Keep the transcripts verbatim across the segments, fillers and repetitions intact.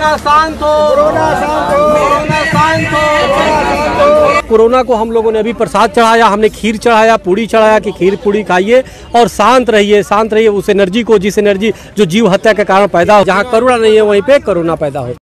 Corona शांत हो, corona शांत हो, कोरोना शांत हो। कोरोना को हम लोगों ने अभी प्रसाद चढ़ाया, हमने खीर चढ़ाया, पूड़ी चढ़ाया कि खीर पूड़ी खाइए और शांत रहिए, शांत रहिए। उस एनर्जी को, जिस एनर्जी जो जीव हत्या के कारण पैदा हो, जहाँ करुणा नहीं है वहीं पे कोरोना पैदा हो।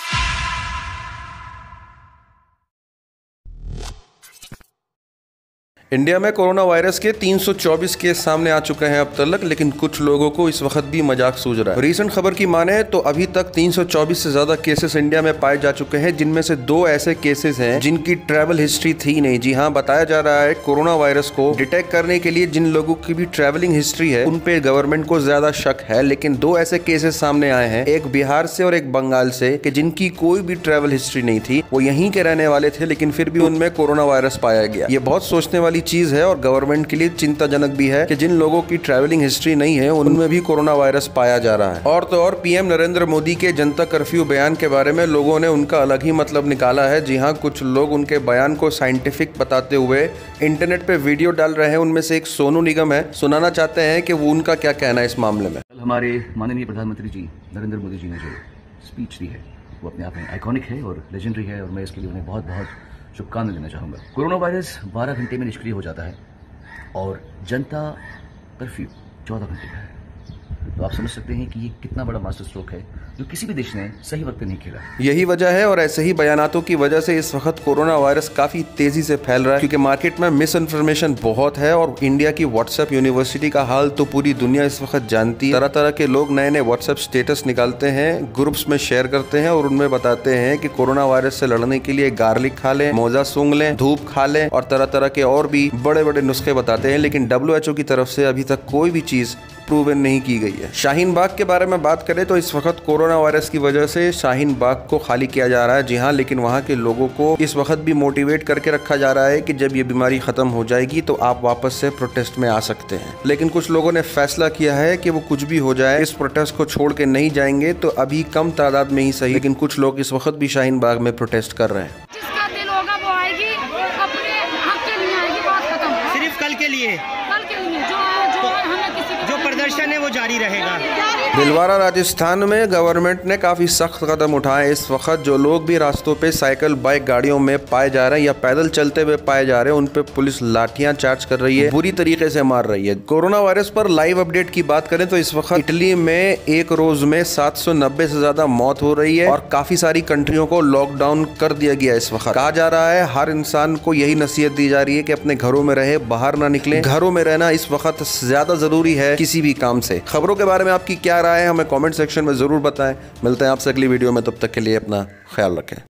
इंडिया में कोरोना वायरस के तीन सौ चौबीस केस सामने आ चुके हैं अब तक, लेकिन कुछ लोगों को इस वक्त भी मजाक सूझ रहा है। रीसेंट खबर की माने तो अभी तक तीन सौ चौबीस से ज्यादा केसेस इंडिया में पाए जा चुके हैं, जिनमें से दो ऐसे केसेस हैं जिनकी ट्रैवल हिस्ट्री थी नहीं। जी हाँ, बताया जा रहा है कोरोना वायरस को डिटेक्ट करने के लिए जिन लोगों की भी ट्रैवलिंग हिस्ट्री है उन पे गवर्नमेंट को ज्यादा शक है, लेकिन दो ऐसे केसेस सामने आए हैं, एक बिहार से और एक बंगाल से, कि जिनकी कोई भी ट्रैवल हिस्ट्री नहीं थी। वो यहीं के रहने वाले थे, लेकिन फिर भी उनमें कोरोना वायरस पाया गया। ये बहुत सोचने वाली चीज है और गवर्नमेंट के लिए चिंताजनक भी है कि जिन लोगों की ट्रैवलिंग हिस्ट्री नहीं है उनमें भी कोरोना वायरस पाया जा रहा है। और तो और पीएम नरेंद्र मोदी के जनता कर्फ्यू बयान के बारे में लोगों ने उनका अलग ही मतलब निकाला है। जी हाँ, कुछ लोग उनके बयान को साइंटिफिक बताते हुए इंटरनेट पे वीडियो डाल रहे हैं। उनमें से एक सोनू निगम है, सुनाना चाहते हैं कि वो उनका क्या कहना है इस मामले में। हमारे माननीय प्रधानमंत्री जी नरेंद्र मोदी जी ने जो स्पीच दी है वो अपने आप में आइकॉनिक है और लेजेंडरी है, और मैं इसके लिए उन्हें बहुत बहुत शुभकामनाएं देना चाहूँगा। कोरोना वायरस बारह घंटे में निष्क्रिय हो जाता है और जनता कर्फ्यू चौदह घंटे का है, तो आप समझ सकते हैं कि ये कितना बड़ा मास्टर स्ट्रोक है जो किसी भी देश ने सही वक्त पे नहीं खेला। यही वजह है और ऐसे ही बयानातों की वजह से इस वक्त कोरोना वायरस काफी तेजी से फैल रहा है, क्योंकि मार्केट में मिस इन्फॉर्मेशन बहुत है। और इंडिया की व्हाट्सएप यूनिवर्सिटी का हाल तो पूरी दुनिया इस वक्त जानती है। तरह तरह के लोग नए नए व्हाट्सएप स्टेटस निकालते हैं, ग्रुप्स में शेयर करते हैं और उनमें बताते हैं कि कोरोना वायरस से लड़ने के लिए गार्लिक खा लें, मोजा सूंघ लें, धूप खा लें और तरह तरह के और भी बड़े बड़े नुस्खे बताते हैं, लेकिन डब्ल्यू एच ओ की तरफ से अभी तक कोई भी चीज प्रूवन नहीं की गई है। शाहीन बाग के बारे में बात करें तो इस वक्त कोरोना वायरस की वजह से शाहीन बाग को खाली किया जा रहा है। जी हाँ, लेकिन वहाँ के लोगों को इस वक्त भी मोटिवेट करके रखा जा रहा है कि जब ये बीमारी खत्म हो जाएगी तो आप वापस से प्रोटेस्ट में आ सकते हैं। लेकिन कुछ लोगों ने फैसला किया है कि वो कुछ भी हो जाए इस प्रोटेस्ट को छोड़ के नहीं जाएंगे, तो अभी कम तादाद में ही सही, लेकिन कुछ लोग इस वक्त भी शाहीन बाग में प्रोटेस्ट कर रहे हैं। जिसका दिल होगा वो आएगी, अपने हक के लिए आएगी, बात खत्म। सिर्फ कल के लिए, कल के लिए जो जो हमें किसी जो प्रदर्शन है वो जारी रहेगा। भिलवाड़ा राजस्थान में गवर्नमेंट ने काफी सख्त कदम उठाए। इस वक्त जो लोग भी रास्तों पे साइकिल बाइक गाड़ियों में पाए जा रहे हैं या पैदल चलते हुए पाए जा रहे हैं, उन पे पुलिस लाठियां चार्ज कर रही है, बुरी तरीके से मार रही है। कोरोना वायरस पर लाइव अपडेट की बात करें तो इस वक्त इटली में एक रोज में सात सौ नब्बे से ज्यादा मौत हो रही है और काफी सारी कंट्रियों को लॉकडाउन कर दिया गया। इस वक्त कहा जा रहा है हर इंसान को यही नसीहत दी जा रही है कि अपने घरों में रहे, बाहर ना निकले। घरों में रहना इस वक्त ज्यादा जरूरी है किसी भी काम से। खबरों के बारे में आपकी क्या राय है हमें कमेंट सेक्शन में जरूर बताएं। मिलते हैं आपसे अगली वीडियो में, तब तक के लिए अपना ख्याल रखें।